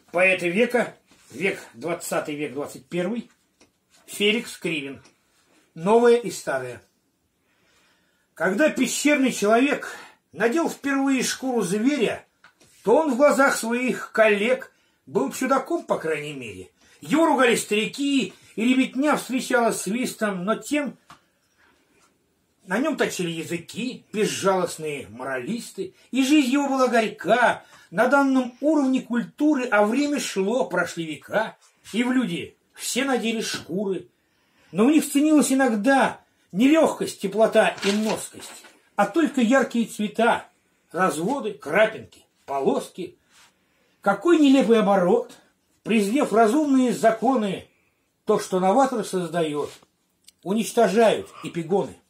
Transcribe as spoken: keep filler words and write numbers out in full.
Поэты века, век двадцатый, век двадцать первый, Феликс Кривин. Новое и старое. Когда пещерный человек надел впервые шкуру зверя, то он в глазах своих коллег был чудаком, по крайней мере. Его ругали старики, и ребятня встречала свистом, но тем на нем точили языки безжалостные моралисты, и жизнь его была горька на данном уровне культуры, а время шло, прошли века, и в люди все надели шкуры, но у них ценилась иногда не легкость, теплота и носкость, а только яркие цвета, разводы, крапинки, полоски. Какой нелепый оборот, презрев разумные законы, то, что новатор создает, уничтожают эпигоны.